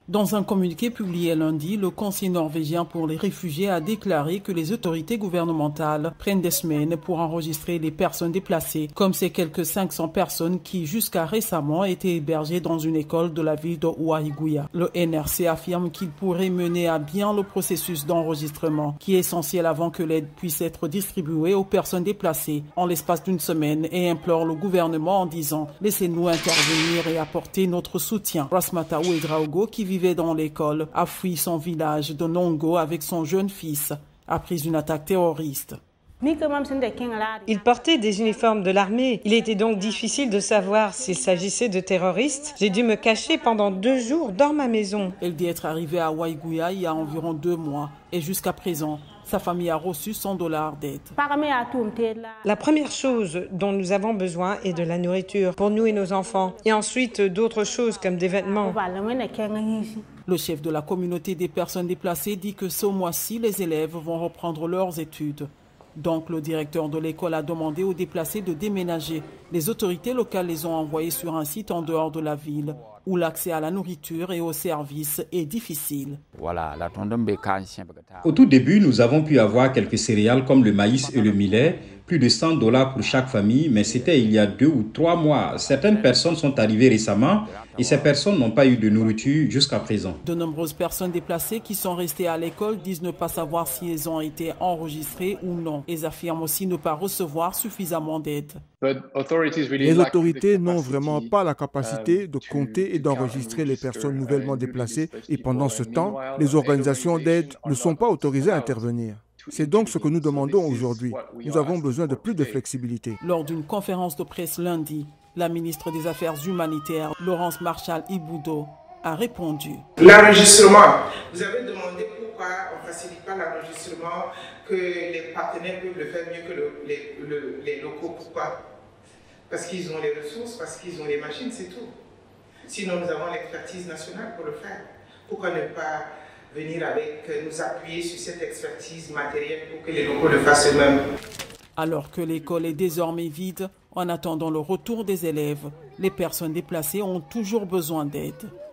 Dans un communiqué publié lundi, le Conseil norvégien pour les réfugiés a déclaré que les autorités gouvernementales prennent des semaines pour enregistrer les personnes déplacées, comme ces quelques 500 personnes qui, jusqu'à récemment, étaient hébergées dans une école de la ville de Uahiguya. Le NRC affirme qu'il pourrait mener à bien le processus d'enregistrement, qui est essentiel avant que l'aide puisse être distribuée aux personnes déplacées en l'espace d'une semaine, et implore le gouvernement en disant « Laissez-nous intervenir et apporter notre soutien ». Rasmata Ouedraogo, qui vivait dans l'école, a fui son village de Nongo avec son jeune fils après une attaque terroriste. Ils portaient des uniformes de l'armée. Il était donc difficile de savoir s'il s'agissait de terroristes. J'ai dû me cacher pendant 2 jours dans ma maison. Elle dit être arrivée à Uahiguya il y a environ 2 mois et jusqu'à présent, sa famille a reçu $100 d'aide. La première chose dont nous avons besoin est de la nourriture pour nous et nos enfants. Et ensuite d'autres choses comme des vêtements. Le chef de la communauté des personnes déplacées dit que ce mois-ci, les élèves vont reprendre leurs études. Donc, le directeur de l'école a demandé aux déplacés de déménager. Les autorités locales les ont envoyés sur un site en dehors de la ville, où l'accès à la nourriture et aux services est difficile. Au tout début, nous avons pu avoir quelques céréales comme le maïs et le millet, plus de $100 pour chaque famille, mais c'était il y a 2 ou 3 mois. Certaines personnes sont arrivées récemment et ces personnes n'ont pas eu de nourriture jusqu'à présent. De nombreuses personnes déplacées qui sont restées à l'école disent ne pas savoir si elles ont été enregistrées ou non. Elles affirment aussi ne pas recevoir suffisamment d'aide. Les autorités n'ont vraiment pas la capacité de compter et d'enregistrer les personnes nouvellement déplacées et pendant ce temps, les organisations d'aide ne sont pas autorisées à intervenir. C'est donc ce que nous demandons aujourd'hui. Nous avons besoin de plus de flexibilité. Lors d'une conférence de presse lundi, la ministre des Affaires humanitaires, Laurence Marshall-Iboudo, a répondu. L'enregistrement. Vous avez demandé pourquoi on ne facilite pas l'enregistrement, que les partenaires peuvent le faire mieux que les locaux. Pourquoi? Parce qu'ils ont les ressources, parce qu'ils ont les machines, c'est tout. Sinon, nous avons l'expertise nationale pour le faire. Pourquoi ne pas venir nous appuyer sur cette expertise matérielle pour que les locaux le fassent eux-mêmes? Alors que l'école est désormais vide, en attendant le retour des élèves, les personnes déplacées ont toujours besoin d'aide.